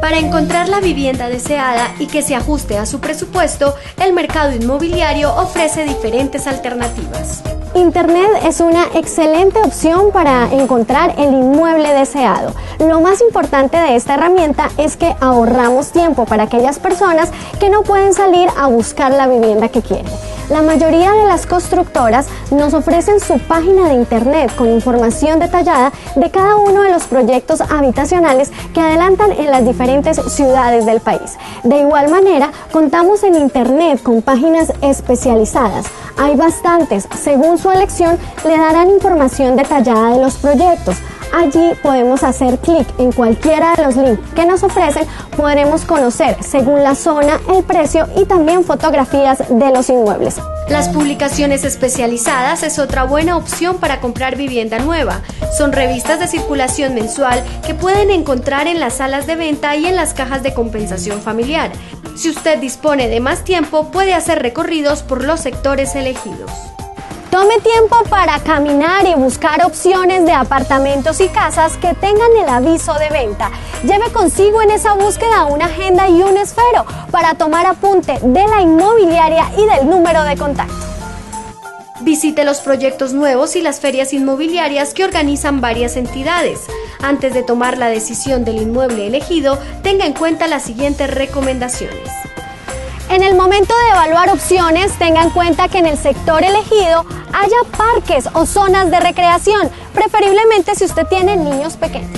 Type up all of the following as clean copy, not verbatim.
Para encontrar la vivienda deseada y que se ajuste a su presupuesto, el mercado inmobiliario ofrece diferentes alternativas. Internet es una excelente opción para encontrar el inmueble deseado. Lo más importante de esta herramienta es que ahorramos tiempo para aquellas personas que no pueden salir a buscar la vivienda que quieren. La mayoría de las constructoras nos ofrecen su página de internet con información detallada de cada uno de los proyectos habitacionales que adelantan en las diferentes ciudades del país. De igual manera, contamos en internet con páginas especializadas. Hay bastantes, según su elección, le darán información detallada de los proyectos. Allí podemos hacer clic en cualquiera de los links que nos ofrecen, podremos conocer según la zona, el precio y también fotografías de los inmuebles. Las publicaciones especializadas es otra buena opción para comprar vivienda nueva. Son revistas de circulación mensual que pueden encontrar en las salas de venta y en las cajas de compensación familiar. Si usted dispone de más tiempo, puede hacer recorridos por los sectores elegidos. Tome tiempo para caminar y buscar opciones de apartamentos y casas que tengan el aviso de venta. Lleve consigo en esa búsqueda una agenda y un esfero para tomar apunte de la inmobiliaria y del número de contacto. Visite los proyectos nuevos y las ferias inmobiliarias que organizan varias entidades. Antes de tomar la decisión del inmueble elegido, tenga en cuenta las siguientes recomendaciones. En el momento de evaluar opciones, tenga en cuenta que en el sector elegido haya parques o zonas de recreación, preferiblemente si usted tiene niños pequeños.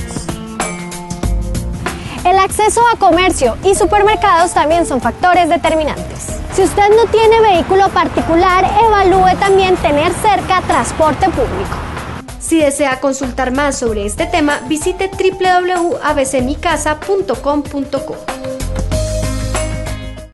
El acceso a comercio y supermercados también son factores determinantes. Si usted no tiene vehículo particular, evalúe también tener cerca transporte público. Si desea consultar más sobre este tema, visite www.abcmicasa.com.co.